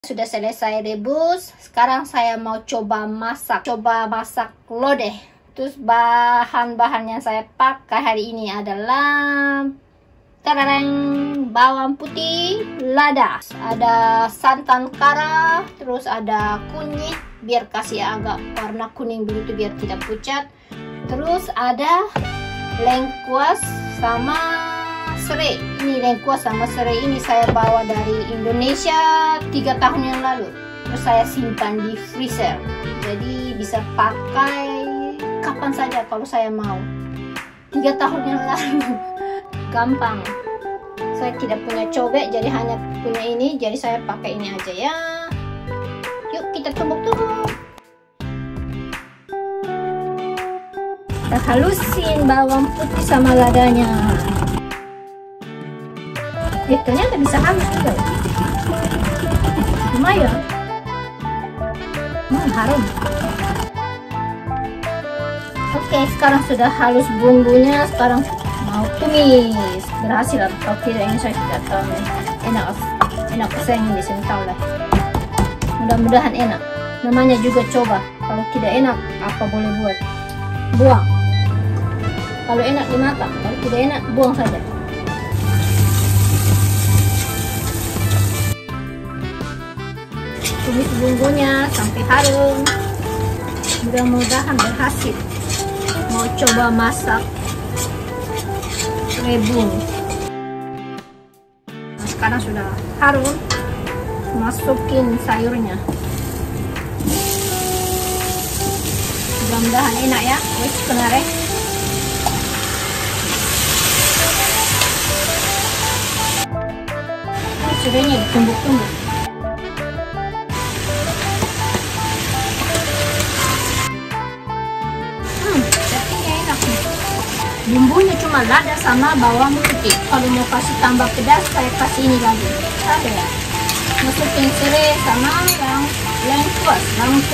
Sudah selesai rebus. Sekarang saya mau coba masak lodeh. Terus bahan-bahan yang saya pakai hari ini adalah bawang putih, lada, ada santan kara, terus ada kunyit biar kasih agak warna kuning begitu biar tidak pucat. Terus ada lengkuas sama serai. Ini lengkuas sama serai ini saya bawa dari Indonesia 3 tahun yang lalu. Terus saya simpan di freezer. Jadi bisa pakai kapan saja kalau saya mau. 3 tahun yang lalu. Gampang. Saya tidak punya cobek jadi hanya punya ini. Jadi saya pakai ini aja ya. Yuk kita tumbuk-tumbuk. Kita halusin bawang putih sama ladanya. Ternyata bisa halus juga. Lumayan. Harum. Oke, sekarang sudah halus bumbunya. Sekarang mau tumis. Berhasil atau tidak ini saya tidak tahu. Enak saya di sini tahu lah. Mudah-mudahan enak. Namanya juga coba. Kalau tidak enak, apa boleh buat? Buang. Kalau enak dimakan, kalau tidak enak buang saja. Tumis bumbunya sampai harum. Mudah-mudahan berhasil. Mau coba masak rebung. Nah, sekarang sudah harum. Masukin sayurnya. Mudah-mudahan enak ya. Wes kenare. Sudahnya ditumbuk-tumbuk. Bumbunya cuma lada sama bawang putih. Kalau mau kasih tambah pedas, saya kasih ini lagi. Ada ya. Masukin serai sama lengkuas.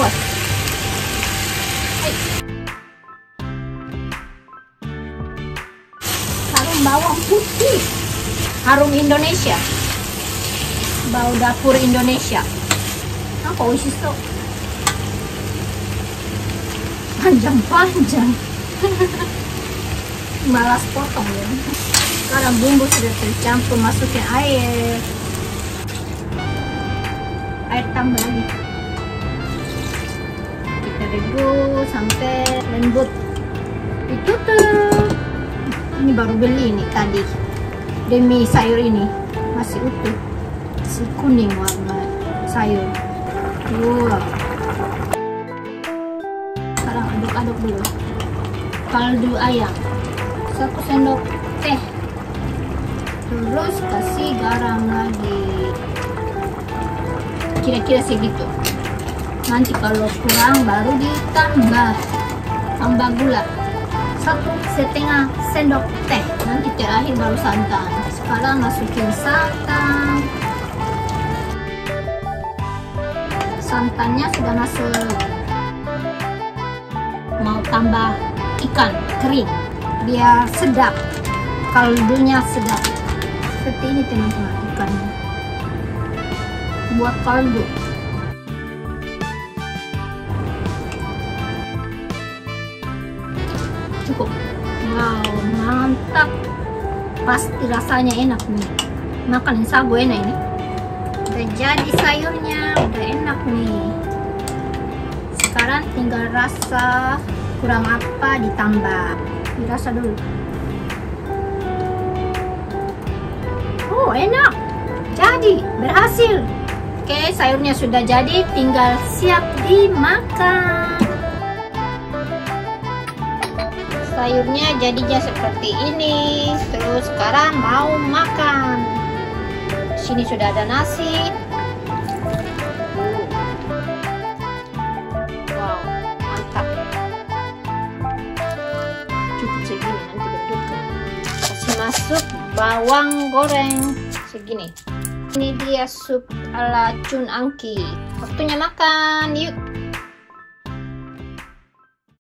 Harum bawang putih. Harum Indonesia. Bau dapur Indonesia. Apa oishiso? Panjang-panjang. Malas potong ya. Sekarang bumbu sudah tercampur, masukin air tambah lagi. Kita rebus sampai lembut. Itu tuh. Ini baru beli nih tadi. Demi sayur ini masih utuh, masih kuning warna sayur. Wow. Sekarang aduk-aduk dulu. Kaldu ayam 1 sendok teh, terus kasih garam lagi, kira-kira segitu. Nanti kalau kurang baru ditambah gula 1,5 sendok teh. Nanti terakhir baru santan. Sekarang masukin santannya sudah masuk. Mau tambah ikan kering biar sedap, kaldunya sedap. Seperti ini teman-teman ikannya. Buat kaldu. Cukup. Wow, mantap. Pasti rasanya enak nih. Makan sagu enak ini. Udah jadi sayurnya, udah enak nih. Sekarang tinggal rasa kurang apa ditambah. Dirasa dulu. Oh, enak. Jadi, berhasil. Oke, sayurnya sudah jadi, tinggal siap dimakan. Sayurnya jadinya seperti ini. Terus sekarang mau makan. Sini sudah ada nasi. Wow, mantap. Cukup segini, nanti bentuknya. Kasih masuk bawang goreng segini. Ini dia sup ala Chun Angki. Waktunya makan, yuk.